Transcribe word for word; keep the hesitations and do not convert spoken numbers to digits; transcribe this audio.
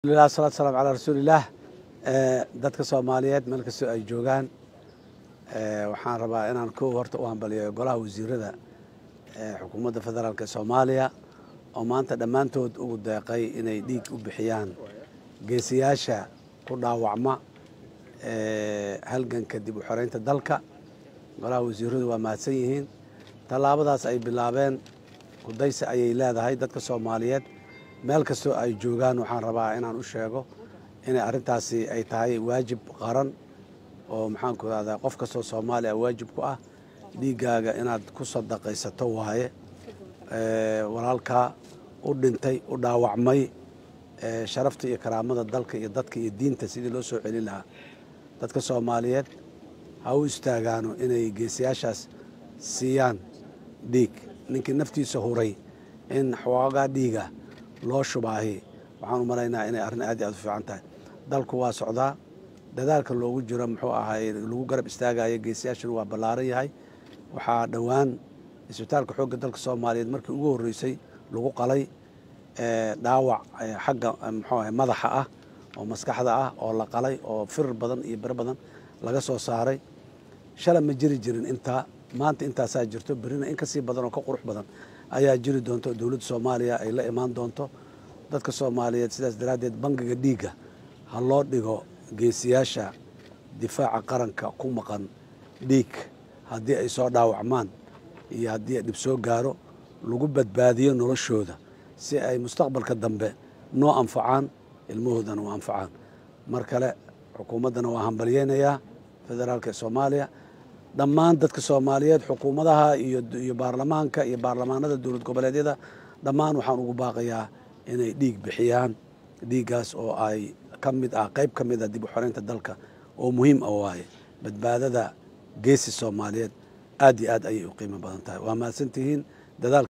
الله الصلاة والسلام على رسول الله. dadka Soomaaliyeed meel kasta ay joogaan waxaan rabaa inaan ku horta u hambaliyo golaha wasiirada xukuumadda federaalka Soomaaliya oo maanta dhamaantood ugu deeqay inay dhiig u bixiyaan geesiyaasha ku dhaawacma halganka dib u xoreynta dalka. golaha wasiiradu waa mahadsan yihiin tallaabadaas ay bilaabeen kudaysi ayay leedahay dadka Soomaaliyeed meel kasta ay joogaan. waxaan rabaa inaan u sheego inay arrintaasi ay tahay waajib qaran oo maxaan ku raahdaa qof kasta Soomaali ah waajib ku ah dhiigaaga inaad ku sadaqaysato waaye. walaalka u dhintay u dhaawacmay sharafta iyo karaamada dalka iyo dadka iyo diinta sidii loo soo celin lahaa. dadka Soomaaliyeed ha u istaagaano inay geesiyaashaas siiyaan dhiig. ninkii naftiisa huray in xoogaa dhiiga loo shubaahi waxaan u maleynaa inay arrin aad iyo aad u fiican tahay. dalku waa socdaa dadaalka loogu jiro muxuu ahay lagu garab istaagayo geesiyaashana waa ballaaran yahay. waxaa dhowaan isbitaalka xoogga dalka Soomaaliyeed markii ugu horreysay lagu qalay dhaawac xagga muxuu ahay madaxa ah oo maskaxda ah oo la qalay oo firir badan iyo bir badan laga soo saaray. shalay ma jiri jirin intaa, maanta intaasaa jirto, berina in kasii badan oo ka qurux badan ayaa jiri doonto dowladda Soomaaliya ay la imaan doonto. dadka Soomaaliyeed sidaas daraaddeed bangiga dhiigga ha loo dhigo geesiyaasha difaaca qaranka ku maqan dhiig haddii ay soo dhaawacmaan iyo haddii ay dhib soo gaaro lagu badbaadiyo noloshooda si ay mustaqbalka dambe noo anfacaan ilmahoodana u anfacaan. mar kale xukuumaddana waa hambalyeynayaa federaalka Soomaaliya. dhammaan dadka Soomaaliyeed xukuumadaha iyo iyo baarlamaanka iyo baarlamaanada dowlad goboleedyada dhammaan waxaan ugu baaqayaa inay dhiig bixiyaan. dhiiggaas oo ay ka mid ah qayb ka mid ah dib u xoreynta dalka oo muhiim ah waaye. badbaadada geesi Soomaaliyeed aad iyo aad ayay u qiimo badan tahay. waa mahadsantihiin dadaal